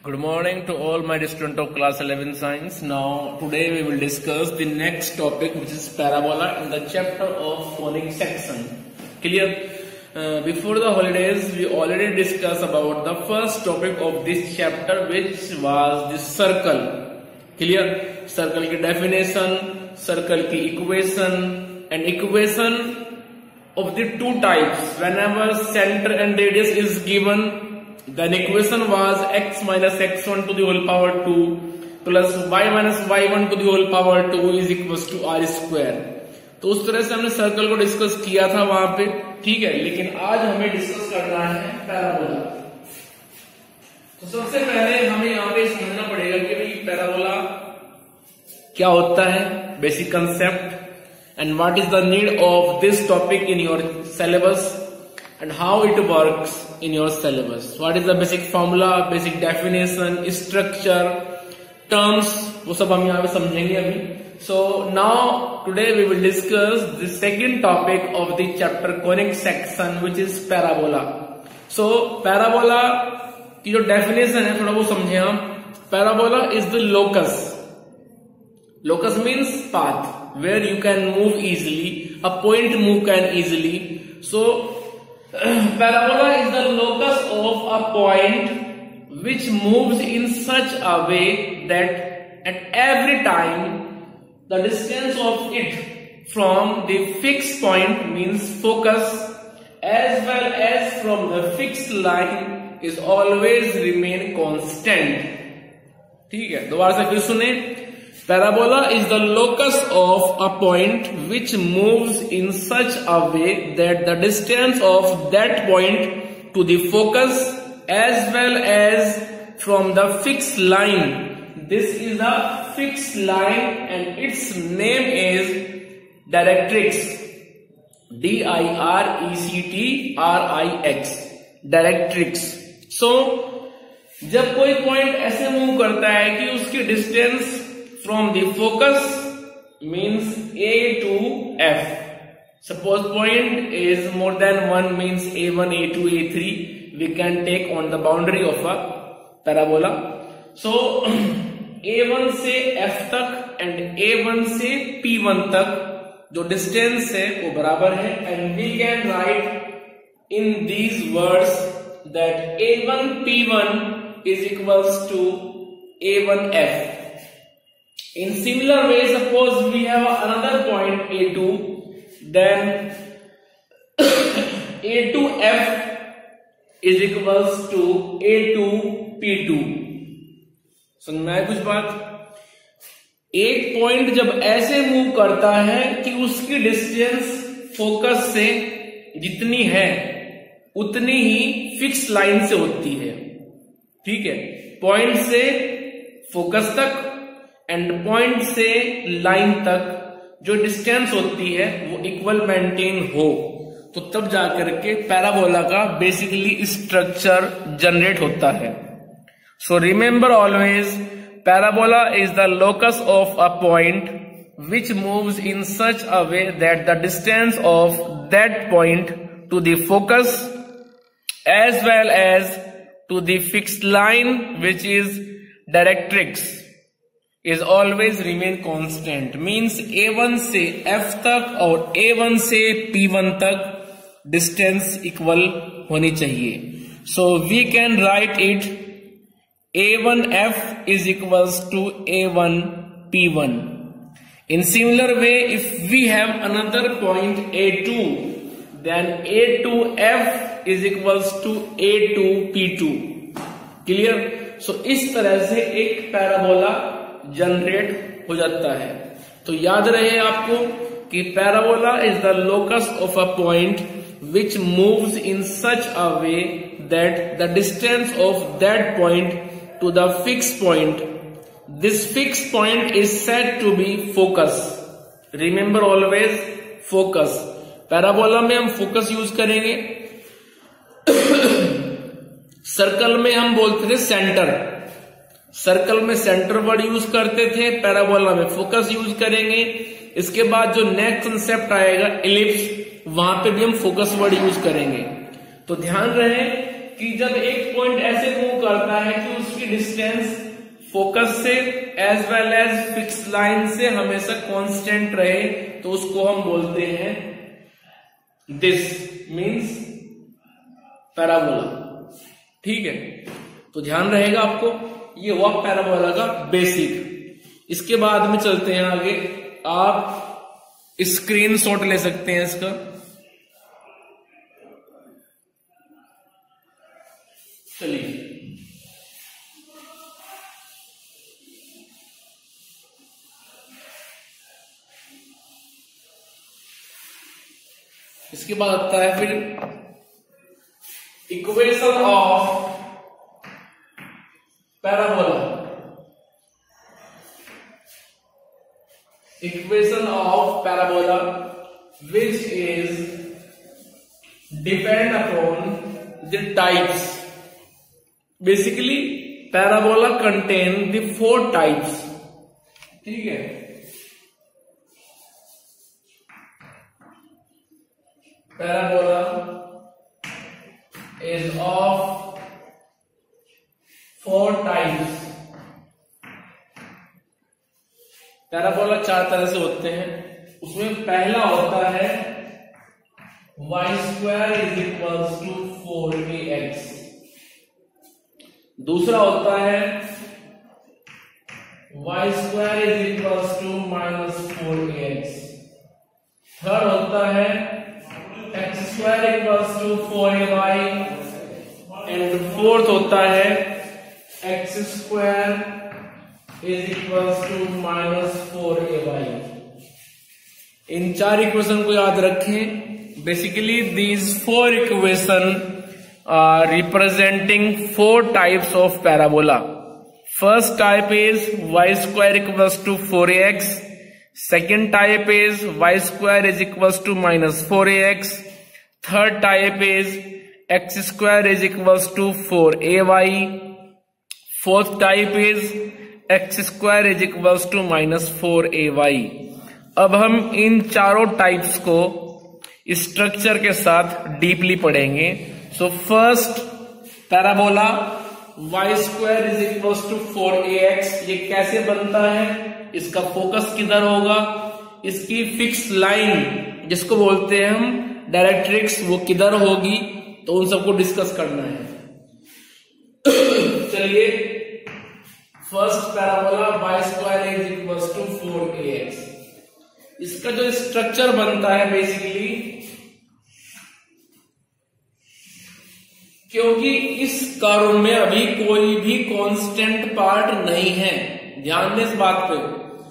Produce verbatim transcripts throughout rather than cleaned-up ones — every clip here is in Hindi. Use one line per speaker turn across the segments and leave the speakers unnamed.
Good morning to all my students of class eleven science. Now today we will discuss the next topic, which is parabola in the chapter of conic section. Clear? Uh, before the holidays we already discussed about the first topic of this chapter, which was the circle. Clear? Circle की definition, circle की equation and equation of the two types. Whenever center and radius is given, then equation was x minus x one to the whole power two plus y minus y one to the whole power two is equals to r square. तो उस तरह से हमने सर्कल को डिस्कस किया था वहां पे, ठीक है। लेकिन आज हमें डिस्कस करना है पैराबोला। तो सबसे पहले हमें यहाँ पे समझना पड़ेगा कि भाई पैराबोला क्या होता है, basic concept, and what is the need of this topic in your syllabus and how it works in your syllabus. What is the basic formula, basic definition, structure, terms, वो सब हम यहाँ पे समझेंगे अभी. So now today we will discuss the second topic of the chapter conic section, which is parabola. So parabola की जो definition है थोड़ा वो समझे हम. Parabola is the locus. Locus means path where you can move easily. A point move can easily. So parabola is the locus of a point which moves in such a way that at every time the distance of it from the fixed point means focus as well as from the fixed line is always remain constant. ठीक है, दोबारा से फिर सुने. Parabola is the locus of a point which moves in such a way that the distance of that point to the focus as well as from the fixed line. This is a fixed line and its name is directrix. D I R E C T R I X. Directrix. So, जब कोई पॉइंट ऐसे मूव करता है कि उसकी distance from the focus means A to F. Suppose point is more than one means A one, A two, A three. We can take on the boundary of a parabola. So A one से F तक and A one से P one तक जो distance है वो बराबर है, and we can write in these words that A one P one is equals to A one F. In similar way, suppose we have another point A two, then A two F is equals to A two P two. समझ में आया कुछ बात? एक पॉइंट जब ऐसे मूव करता है कि उसकी डिस्टेंस फोकस से जितनी है उतनी ही फिक्स लाइन से होती है, ठीक है। पॉइंट से फोकस तक एंड पॉइंट से लाइन तक जो डिस्टेंस होती है वो इक्वल मेंटेन हो, तो तब जाकर के पैराबोला का बेसिकली स्ट्रक्चर जनरेट होता है. So remember always, parabola is the locus of a point which moves in such a way that the distance of that point to the focus as well as to the fixed line which is directrix is always remain constant. Means A one से F तक और A one से P one तक distance equal होनी चाहिए. So we can write it A one F is equals to A one P one. In similar way, if we have another point A two, then A two F is equals to A two P two. Clear? So इस तरह से एक पैराबोला जनरेट हो जाता है. तो याद रहे आपको कि parabola is the locus of a point which moves in such a way that the distance of that point to the fix point, this fix point is said to be focus. Remember always focus. Parabola में हम फोकस यूज करेंगे. सर्कल में हम बोलते थे सेंटर. सर्कल में सेंटर वर्ड यूज करते थे, पैराबोला में फोकस यूज करेंगे. इसके बाद जो नेक्स्ट कंसेप्ट आएगा इलिप्स, वहां पे भी हम फोकस वर्ड यूज करेंगे. तो ध्यान रहे कि जब एक पॉइंट ऐसे मूव करता है कि उसकी डिस्टेंस फोकस से as well as fix line से हमेशा कांस्टेंट रहे, तो उसको हम बोलते हैं, दिस मीन्स पैराबोला। ठीक है, तो ध्यान रहेगा आपको, ये हुआ पैराबोला का बेसिक। इसके बाद में चलते हैं आगे, आप स्क्रीनशॉट ले सकते हैं इसका। चलिए, इसके बाद आता है फिर equation of parabola. Equation of parabola which is depend upon the types. Basically parabola contain the four types. ठीक है, parabola is of four types। Parabola चार तरह से होते हैं। उसमें पहला होता है y square is equals to four a x. दूसरा होता है y square is equals to minus four a x. Third होता है x square equals to four a y. And fourth होता है x square is equals to minus four a y. इन चार इक्वेशन को याद रखें। Basically these four equation are representing four types of parabola. First type is y square equals to four a x. Second type is y square is equals to minus four a x. Third type is x square is equals to four a y. Fourth type is x square is equals to minus four a y. अब हम इन चारों टाइप्स को स्ट्रक्चर के साथ डीपली पढ़ेंगे। So first parabola y square is equals to four a x. ये कैसे बनता है, इसका फोकस किधर होगा, इसकी फिक्स लाइन जिसको बोलते हैं हम डायरेक्ट्रिक्स वो किधर होगी, तो उन सबको डिस्कस करना है। चलिए, first parabola y square is equals to four a x. इसका जो स्ट्रक्चर बनता है बेसिकली, क्योंकि इस कर्व में अभी कोई भी कांस्टेंट पार्ट नहीं है, ध्यान दें इस बात पे।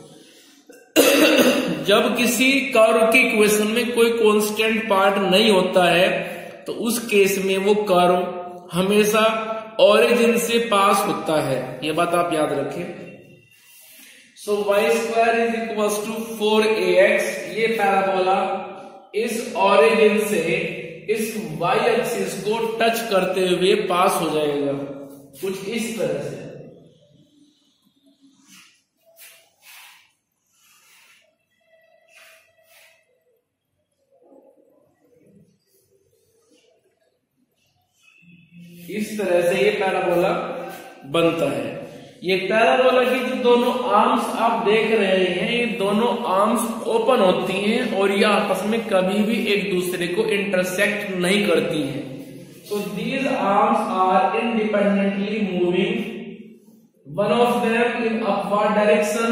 जब किसी कर्व की इक्वेशन में कोई कांस्टेंट पार्ट नहीं होता है, तो उस केस में वो कर्व हमेशा ओरिजिन से पास होता है। ये बात आप याद रखें। So y square is equals to four a x. ये पैराबोला इस ओरिजिन से इस वाई एक्सिस को टच करते हुए पास हो जाएगा, कुछ इस तरह से। इस तरह से ये पैराबोला बनता है। ये पैराबोला की जो दोनों आर्म्स आप देख रहे हैं, ये दोनों आर्म्स ओपन होती हैं और ये आपस में कभी भी एक दूसरे को इंटरसेक्ट नहीं करती हैं। So these arms are independently moving, one of them in upward direction,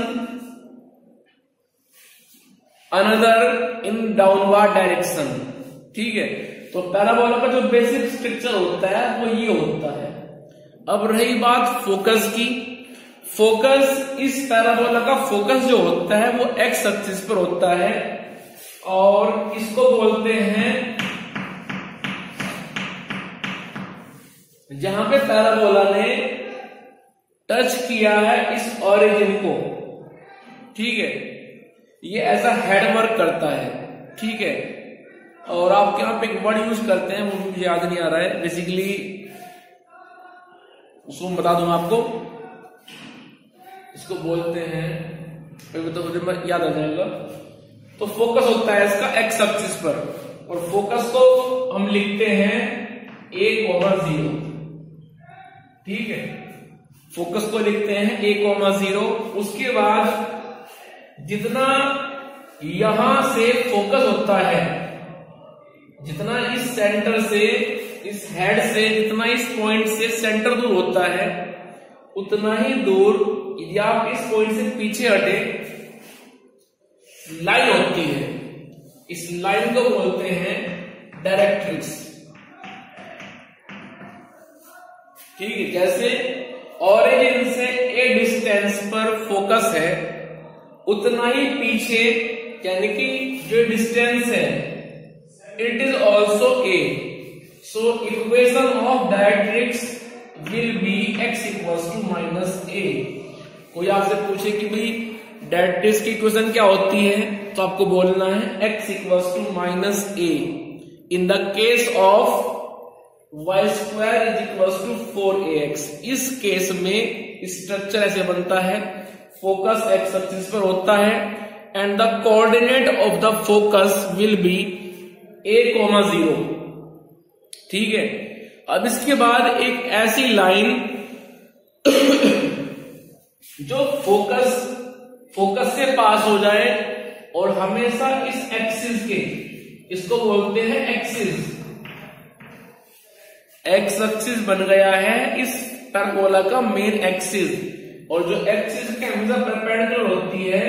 another in downward direction. ठीक है, तो पैराबोला का जो बेसिक स्ट्रक्चर होता है वो ये होता है। अब रही बात फोकस की। फोकस, इस पैराबोला का फोकस जो होता है वो एक्स एक्सिस पर होता है और इसको बोलते हैं, जहां पे पैराबोला ने टच किया है इस ओरिजिन को, ठीक है, ये ऐसा हेड वर्क करता है। ठीक है, और आप यहाँ पे एक वर्ड यूज करते हैं, वो मुझे याद नहीं आ रहा है, बेसिकली उसको मैं बता दूं आपको। इसको बोलते हैं, तो याद आ जाएगा। तो फोकस होता है इसका एक्स एक्सिस पर, और फोकस को हम लिखते हैं ए कॉमा जीरो। ठीक है, फोकस को लिखते हैं ए कोमा जीरो। उसके बाद जितना यहां से फोकस होता है, जितना इस सेंटर से, इस हेड से, जितना इस पॉइंट से सेंटर दूर होता है, उतना ही दूर यदि आप इस पॉइंट से पीछे हटे लाइन होती है, इस लाइन को बोलते हैं डायरेक्ट्रिक्स। ठीक है, जैसे ओरिजिन से ए डिस्टेंस पर फोकस है, उतना ही पीछे यानी कि जो डिस्टेंस है it is also a. So equation of directrix will be x equals to minus a. कोई आपसे पूछे कि भाई डायरेक्ट्रिक्स की इक्वेशन क्या होती है, तो आपको बोलना है x equals to minus a. In the case of y square is equals to four a x, इस केस में स्ट्रक्चर ऐसे बनता है, फोकस एक्स एक्सिस पर होता है and the coordinate of the focus will be a comma zero. ठीक है, अब इसके बाद एक ऐसी लाइन जो फोकस फोकस से पास हो जाए और हमेशा इस एक्सिस के, इसको बोलते हैं एक्सिस, एक्स एक्सिस बन गया है इस पैराबोला का मेन एक्सिस, और जो एक्सिस के हमेशा परपेंडिकुलर होती है,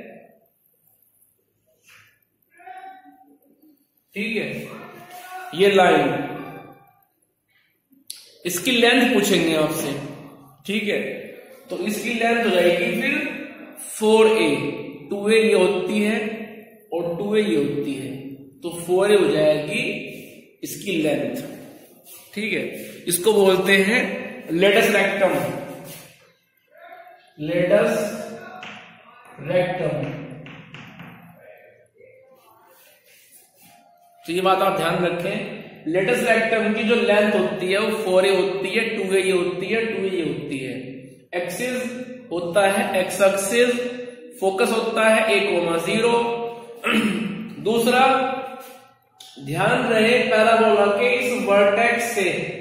ठीक है, ये लाइन, इसकी लेंथ पूछेंगे आपसे। ठीक है, तो इसकी लेंथ हो जाएगी फिर फोर ए, टू ए ये होती है और टू ए ये होती है, तो फोर ए हो जाएगी इसकी लेंथ। ठीक है, इसको बोलते हैं लेडस रेक्टम, लेडस रेक्टम। तो ये बात आप ध्यान रखें, लेडस रेक्टम की जो लेंथ होती है वो फोर ए होती है, टू ए ये होती है, टू ए ये होती है। एक्सिस होता है एक्स एक्सिस, फोकस होता है ए कोमा जीरो। दूसरा, ध्यान रहे पैराबोला के इस वर्टेक्स से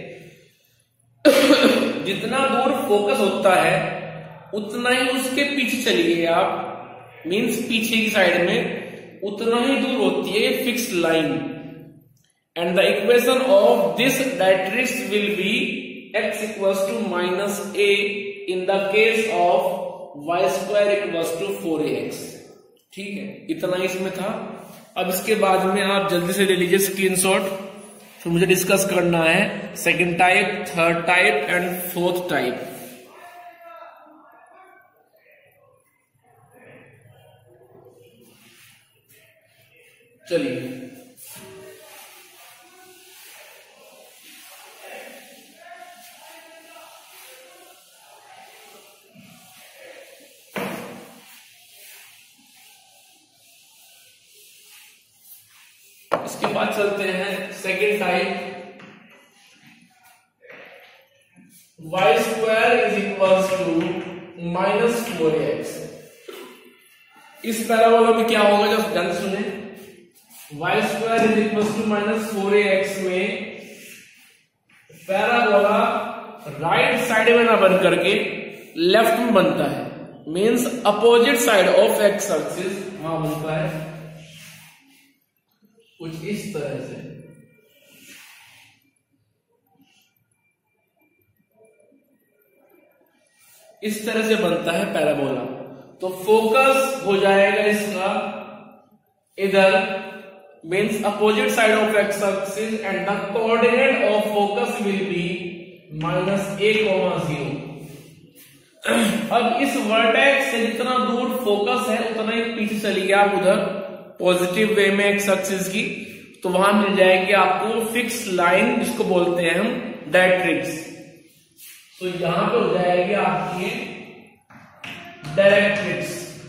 जितना दूर फोकस होता है उतना ही उसके पीछे चलिए आप, मींस पीछे की साइड में उतना ही दूर होती है fix line, and the equation of this directrix will be x equals to minus a in the case of y square equals to four a x. ठीक है, इतना ही इसमें था। अब इसके बाद में आप जल्दी से ले लीजिए स्क्रीनशॉट, फिर मुझे डिस्कस करना है second type, third type and fourth type. चलिए, इसके बाद चलते हैं second type, y square is equals to minus four x. इस पैराबोला में क्या होगा, जब ध्यान सुने, y square is equals to minus four x में पैराबोला राइट साइड में ना बन करके लेफ्ट में बनता है, means opposite side of x axis वहां बनता है कुछ इस तरह से। इस तरह से बनता है पैराबोला। तो फोकस हो जाएगा इसका इधर, means opposite side of x axis, and the coordinate of focus will be minus a comma zero. अब इस वर्टेक्स से जितना दूर फोकस है उतना ही पीछे चलिए आप उधर पॉजिटिव वे में एक्स एक्सिस की, तो वहां मिल जाएगी आपको फिक्स लाइन जिसको बोलते हैं हम डायरेक्ट्रिक्स। तो यहां पे हो जाएगी आपकी directrix,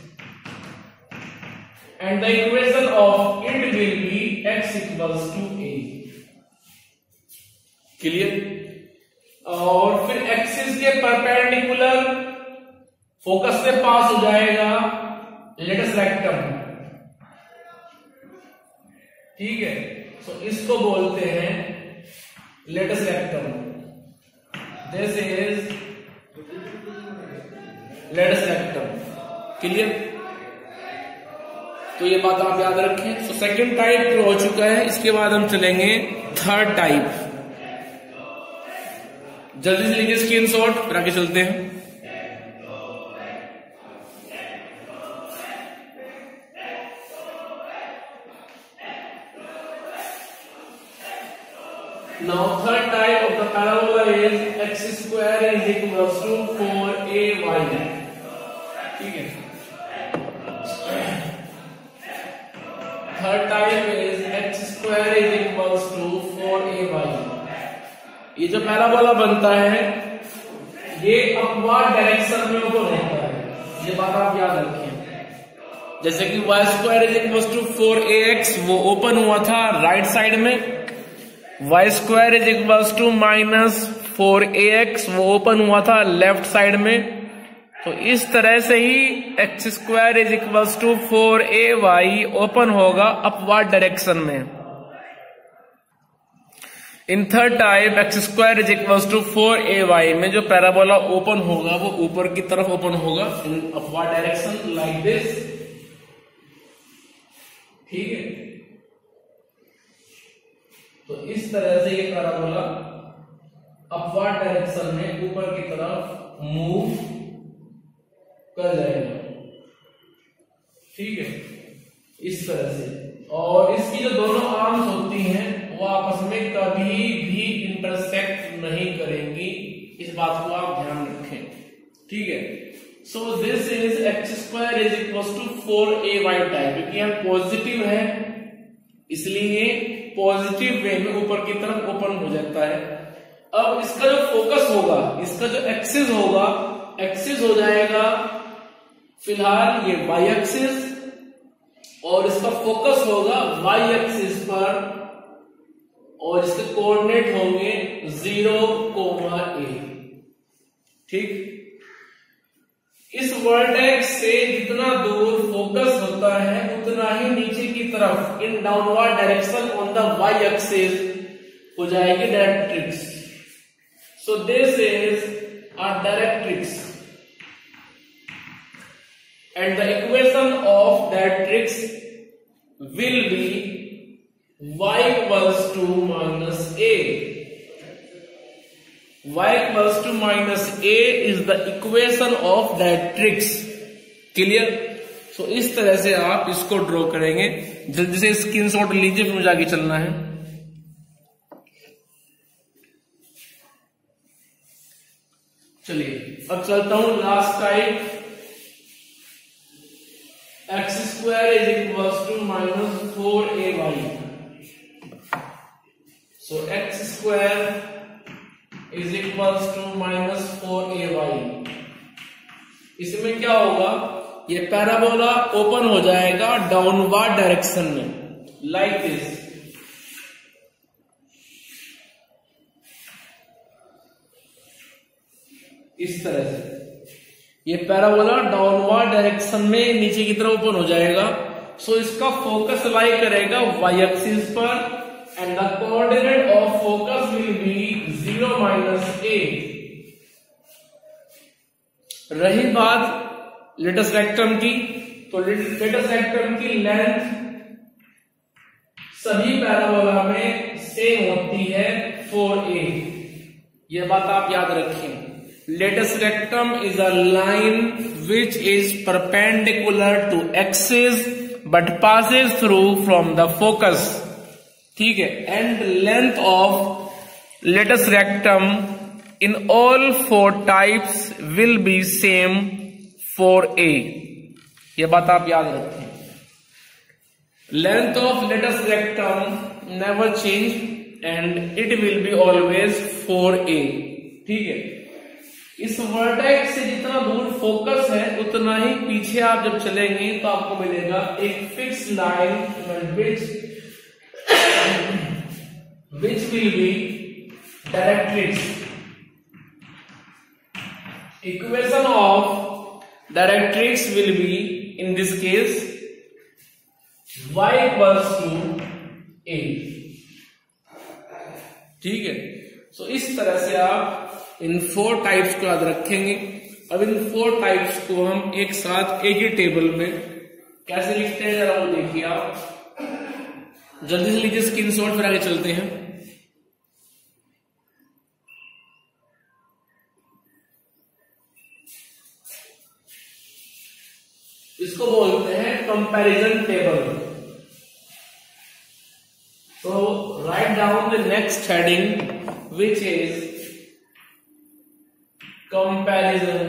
and the equation of it will be x equals to a. Clear? और फिर एक्सिस के परपेंडिकुलर फोकस से पास हो जाएगा लेटस रेक्टम। ठीक है, तो इसको बोलते हैं latus rectum. This is latus rectum. Clear? तो ये बात आप याद रखें। तो सेकंड टाइप हो चुका है, इसके बाद हम चलेंगे थर्ड टाइप। जल्दी से लीजिए स्क्रीन शॉट, फिर आगे चलते हैं। Now third type of the parabola is x square is equals to four a y। ठीक है, थर्ड टाइप इज x square is equals to four a y। ये जो पैराबोला बनता है ये अपवर्ड डायरेक्शन में ऊपर होता है, ये बात आप याद रखें। जैसे कि y square is equals to four a x वो ओपन हुआ था राइट साइड में, y square is equals to minus four a x वो ओपन हुआ था लेफ्ट साइड में। तो इस तरह से ही x square is equals to four a y open होगा अपवर्ड डायरेक्शन में। In third type x square is equals to four a y में जो पैराबोला ओपन होगा वो ऊपर की तरफ ओपन होगा in upward direction like this. ठीक है, तो इस तरह से ये पैराबोला अपवर्ड डायरेक्शन में ऊपर की तरफ मूव कर जाएगा। ठीक है, इस तरह से। और इसकी जो दोनों आर्म्स होती हैं वो आपस में कभी भी इंटरसेक्ट नहीं करेंगी, इस बात को आप ध्यान रखें। ठीक है, so this is x square is equal to four a y type, क्योंकि यह पॉजिटिव है इसलिए पॉजिटिव वे में ऊपर की तरफ ओपन हो जाता है। अब इसका जो फोकस होगा, इसका जो एक्सिस होगा, एक्सिस हो जाएगा फिलहाल ये वाई एक्सिस, और इसका फोकस होगा वाई एक्सिस पर, और इसके कोऑर्डिनेट होंगे जीरो कोमा ए। ठीक, इस वर्टेक्स से जितना दूर फोकस होता है उतना ही नीचे की तरफ in downward direction on the y axis हो जाएगी directrix. So this is a directrix and the equation of directrix will be y equals to minus a। y equals to minus a is the equation of directrix. Clear? So इस तरह से आप इसको ड्रॉ करेंगे। जल्दी से स्क्रीनशॉट लीजिए, फिर मुझे आगे चलना है। चलिए अब चलता हूं last type. X square is equals to minus four a y. So x square is equals to minus four a y. इसमें क्या होगा, ये पैराबोला ओपन हो जाएगा डाउनवर्ड डायरेक्शन में लाइक दिस। इस तरह से ये पैराबोला डाउनवर्ड डायरेक्शन में नीचे की तरफ ओपन हो जाएगा। सो इसका फोकस लाई करेगा वाई एक्सिस पर, and the coordinate of focus will be zero minus a। रही बात लेटस रेक्टम की, तो लेटस रेक्टम की लेंथ सभी पैराबोला में सेम होती है फोर ए। यह बात आप याद रखें। Latus rectum is a line which is perpendicular to axis but passes through from the focus. ठीक है, and length of latus rectum in all four types will be same four a. यह बात आप याद रखें। Length of latus rectum never change and it will be always four ए। ठीक है, इस वर्टेक्स से जितना दूर फोकस है उतना ही पीछे आप जब चलेंगे तो आपको मिलेगा एक fix line which which will be directrix। Equation of directrix will be in this case y equals to a। ठीक है, सो so इस तरह से आप इन फोर टाइप्स को याद रखेंगे। अब इन फोर टाइप्स को हम एक साथ एक ही टेबल में कैसे लिखते हैं जरा वो देखिए आप। जल्दी से लीजिए स्क्रीनशॉट, फिर आगे चलते हैं। इसको बोलते हैं comparison table. So write down the next heading, which is comparison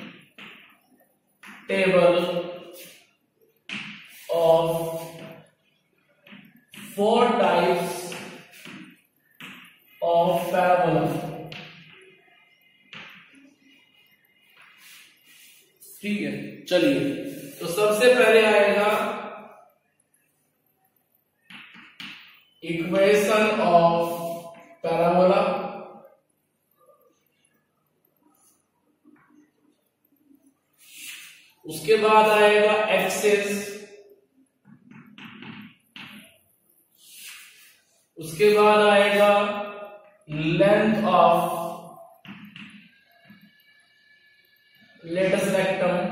table of four types of parabola। ठीक है, चलिए तो सबसे पहले आएगा इक्वेशन ऑफ पैराबोला। उसके बाद आएगा एक्सिस, उसके बाद आएगा लेंथ ऑफ लेटस रेक्टम,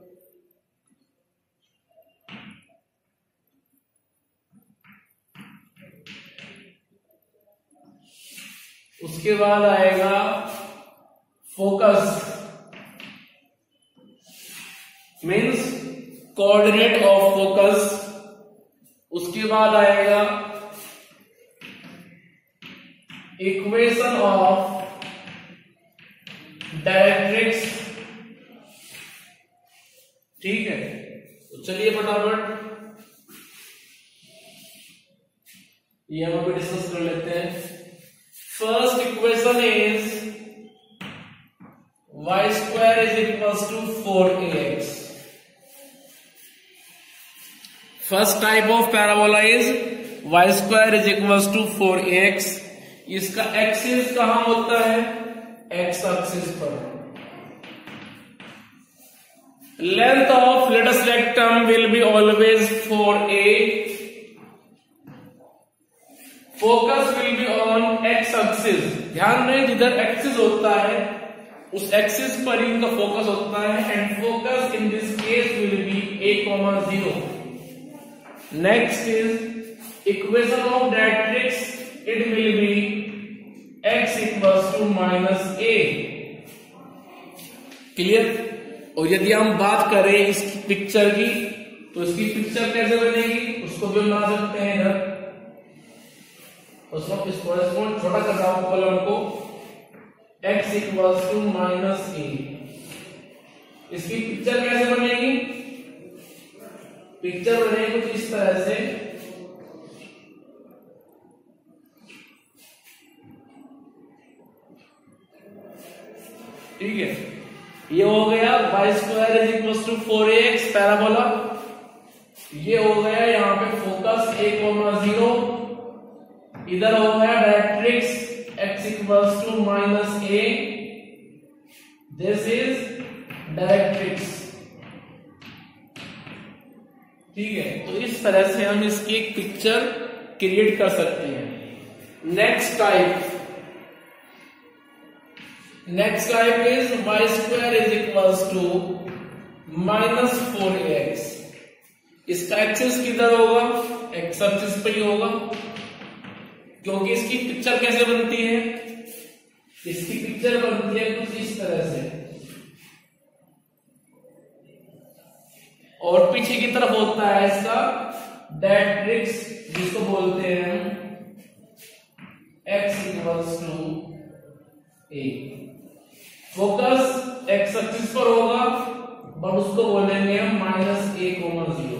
उसके बाद आएगा focus, means coordinate of focus. उसके बाद आएगा इक्वेशन ऑफ डायरेक्ट्रिक्स। ठीक है, तो चलिए फटाफट ये हम अभी डिस्कस कर लेते हैं। First equation is y square is equals to four a x. First type of parabola is y square is equals to four a x. इसका एक्सिस कहां होता है? x एक्सिस पर। Length of latus rectum will be always four a. Focus will be on x axis. ध्यान रहे जिधर एक्सिस होता है उस एक्सिस पर ही इनका फोकस होता है, and focus in this case will be a comma zero. Next is equation of directrix, it will be x equals to minus a. Clear? और यदि हम बात करें इसकी पिक्चर की, तो इसकी पिक्चर कैसे बनेगी उसको भी हम बना सकते हैं इधर। उसको इस छोटा कर रहा हूं कॉलम को, x equals to minus a. इसकी पिक्चर कैसे बनेगी? पिक्चर बनेगी कुछ इस तरह से। ठीक है, ये हो गया y square is equals to four a x parabola. ये हो गया यहाँ पे फोकस ए कोमा जीरो, इधर हो गया directrix x equals to minus a. This is directrix. ठीक है, तो इस तरह से हम इसकी एक पिक्चर क्रिएट कर सकते हैं। Next type next type is y square is equals to minus four a x. इसका एक्सिस किधर होगा? एक्स एक्सिस पे ही होगा, क्योंकि इसकी पिक्चर कैसे बनती है? इसकी पिक्चर बनती है कुछ इस तरह से, और पीछे की तरफ होता है इसका डायरेक्ट्रिक्स, जिसको बोलते हैं x equals to a. Focus x axis पर होगा, बट उसको बोलेंगे हम minus a comma zero.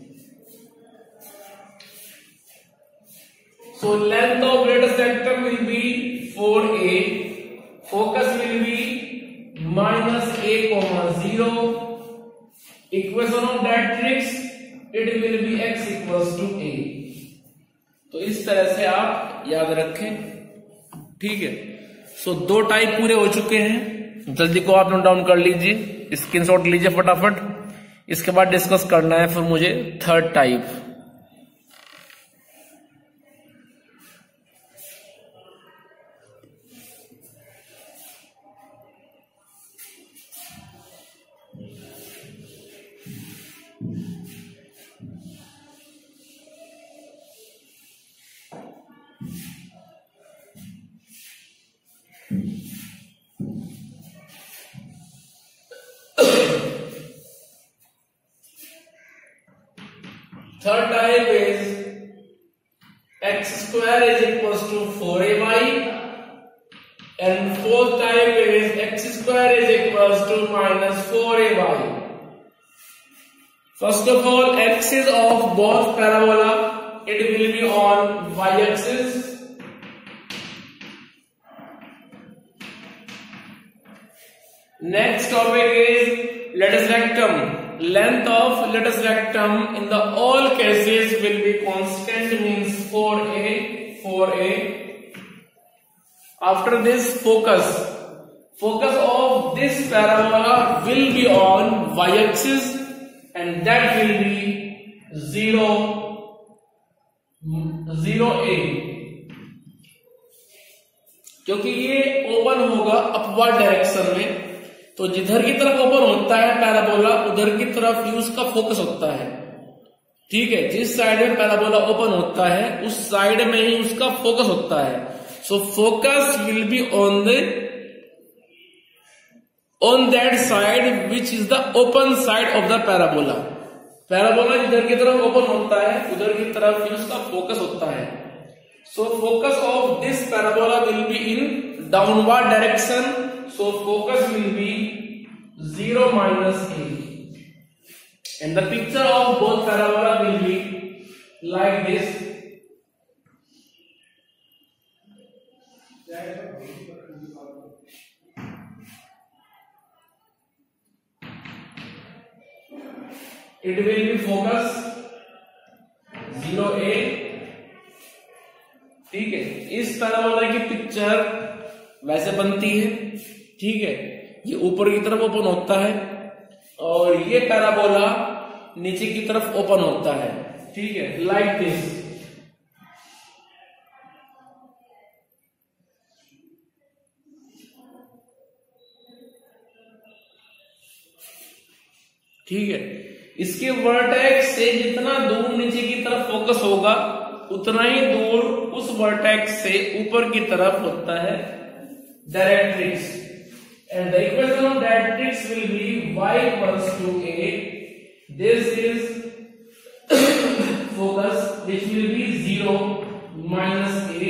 So length of latus rectum will be four a, focus will be minus a comma zero, equation of directrix it will be x equals to a। तो इस तरह से आप याद रखें। ठीक है, सो so, दो टाइप पूरे हो चुके हैं। जल्दी को आप नोट डाउन कर लीजिए, स्क्रीनशॉट लीजिए फटाफट। इसके बाद डिस्कस करना है फिर मुझे third type. Third type is x square is equals to four a y, and fourth type is x square is equals to minus four a y. First of all, x is of both parabola, it will be on y-axis. Next topic is latus rectum. Length of latus rectum in the all cases will be constant, means four a, four a. After this, focus. Focus of this parabola will be on y-axis, and that will be zero, zero a. क्योंकि ये ओपन होगा अपवर्ड डायरेक्शन में, तो जिधर की तरफ ओपन होता है पैराबोला उधर की तरफ ही उसका फोकस होता है। ठीक है, जिस साइड में पैराबोला ओपन होता है उस साइड में ही उसका फोकस होता है। So focus will be on the on that side which is the open side of the parabola. Parabola जिधर की तरफ ओपन होता है उधर की तरफ ही उसका फोकस होता है। So focus of this parabola will be in downward direction, so focus will be zero minus a, and the picture of both parabola will be like this. It will be focus zero a. ठीक है, इस पैराबोला की पिक्चर वैसे बनती है। ठीक है, ये ऊपर की तरफ ओपन होता है और ये पैराबोला नीचे की तरफ ओपन होता है। ठीक है, लाइक दिस। ठीक है, इसके वर्टेक्स से जितना दूर नीचे की तरफ फोकस होगा उतना ही दूर उस वर्टेक्स से ऊपर की तरफ होता है directrix. And the equation of directrix will be y equals to a. This is focus, which will be zero minus a.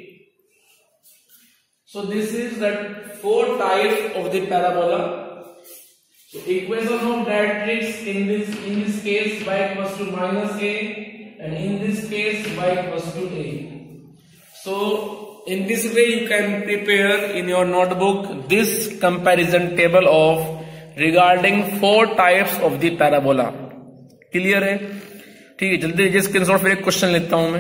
So this is the four types of the parabola. So equation of directrix in this in this case y equals to minus a, and in this case y equals to a. So in this way you can prepare in your notebook this comparison table of regarding four types of the parabola. Clear है? ठीक है, जल्दी जल्दी स्क्रीनशॉट फिर एक क्वेश्चन लेता हूं मैं।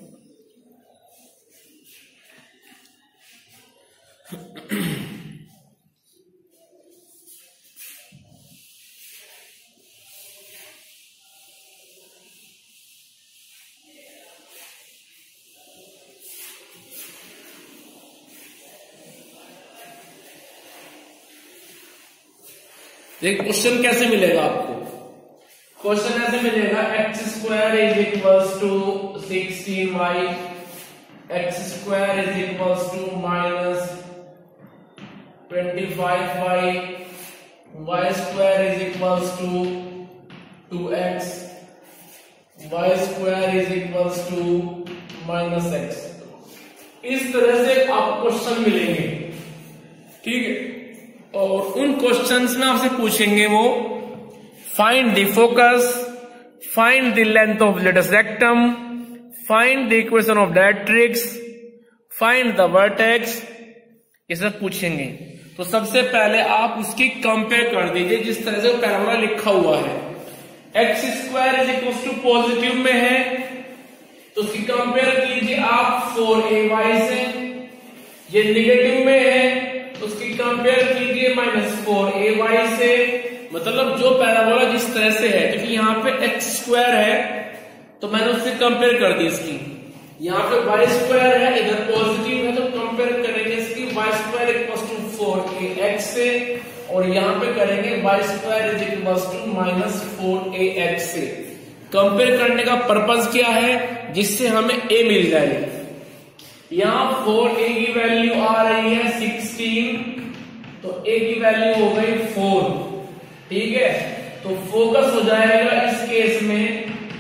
देखिए क्वेश्चन कैसे मिलेगा आपको। क्वेश्चन ऐसे मिलेगा, x square is equals to sixteen y, x square is equals to minus twenty five y, y square is equals to two x, y square is equals to minus x. इस तरह से आपको क्वेश्चन मिलेंगे। ठीक है, और उन क्वेश्चंस में आपसे पूछेंगे वो find the focus, find the length of latus rectum, find the equation of directrix, find the vertex, ये सब पूछेंगे। तो सबसे पहले आप उसकी कंपेयर कर दीजिए जिस तरह से पैराबोला लिखा हुआ है। X square is equal to positive में है तो उसकी कंपेयर कीजिए आप फोर ए वाई से। ये निगेटिव में है तो उसकी कंपेयर कीजिए माइनस फोर ए वाई से। मतलब जो पैराबोला जिस तरह से है, क्योंकि यहाँ पे एक्स स्क्वायर है तो मैंने उससे कंपेयर कर दी इसकी। यहाँ पे वाई स्क्वायर है, इधर पॉजिटिव है तो कंपेयर करेंगे इसकी y square equal to four a x से, और यहाँ पे करेंगे y square is equal to minus four a x से। कंपेयर करने का पर्पज क्या है, जिससे हमें ए मिल जाए। यहाँ फोर ए की वैल्यू आ रही है सिक्सटीन, तो ए की वैल्यू हो गई फोर। ठीक है, तो फोकस हो जाएगा इस केस में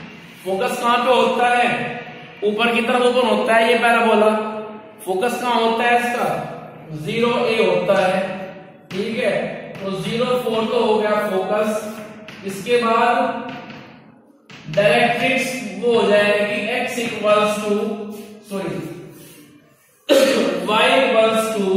फोकस कहां पे होता है, ऊपर की तरफ ओपन होता है ये पैराबोला, फोकस कहां होता है इसका, जीरो ए होता है, ठीक है। तो जीरो फोर तो हो गया फोकस। इसके बाद डायरेक्ट्रिक्स वो हो जाएगी x equals to sorry y equals to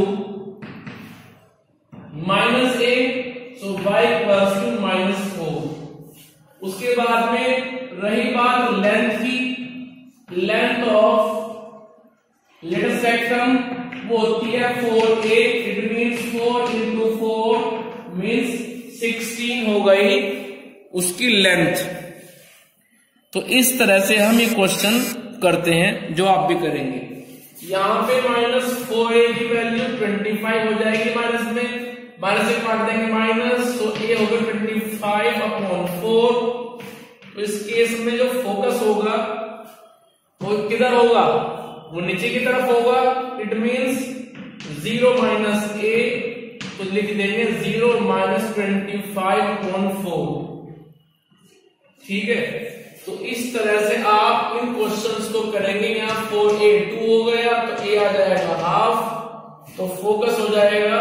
minus a, so y equals to minus four. उसके बाद में रही बात लेंथ की, लेंथ ऑफ लेटर सेक्शन वो होती है four a, it means four into four means sixteen हो गई उसकी लेंथ। तो इस तरह से हम ये क्वेश्चन करते हैं जो आप भी करेंगे। यहां पे माइनस फोर ए की वैल्यू ट्वेंटी फाइव हो जाएगी, माइनस में माइनस से काट देंगे माइनस, तो ए होगा ट्वेंटी फाइव अपॉन फोर। तो इस केस में जो फोकस होगा वो किधर होगा, वो नीचे की तरफ होगा, it means zero minus a, तो लिख देंगे zero minus twenty five upon four, ठीक है। तो इस तरह से आप इन क्वेश्चंस को करेंगे। यहाँ फोर ए टू हो गया तो ए आ जाएगा हाफ, तो फोकस हो जाएगा,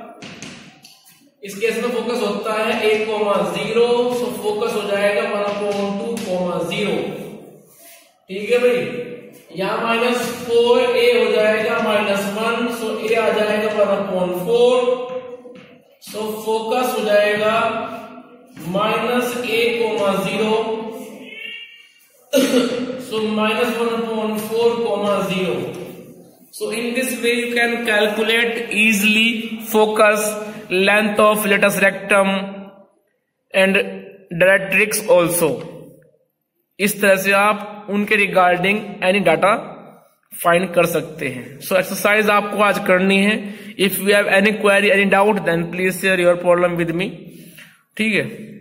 इस केस में फोकस होता है a comma zero, so focus हो जाएगा one upon two comma zero, ठीक है भाई। यहाँ माइनस फोर ए हो जाएगा माइनस वन, सो ए आ जाएगा one upon four, so focus हो जाएगा minus a comma zero, so minus one upon four comma zero. So in this way you can calculate easily focus, length of latus rectum and directrix also. इस तरह से आप उनके रिगार्डिंग एनी डाटा फाइंड कर सकते हैं। सो so एक्सरसाइज आपको आज करनी है। If you have any query any doubt then please share your problem with me, ठीक है।